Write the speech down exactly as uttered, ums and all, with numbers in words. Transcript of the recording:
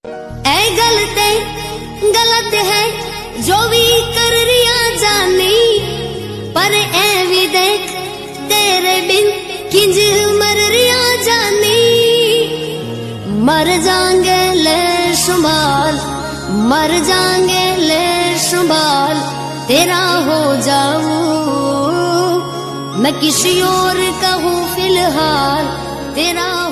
ऐ गलते गलत है जो भी कर रिया जानी, पर ऐ भी देख तेरे बिन किंज मर रिया जानी। मर जाएंगे ले संभाल, मर जाएंगे ले संभाल, तेरा हो जाऊं मैं किसी और का हूँ फिलहाल, तेरा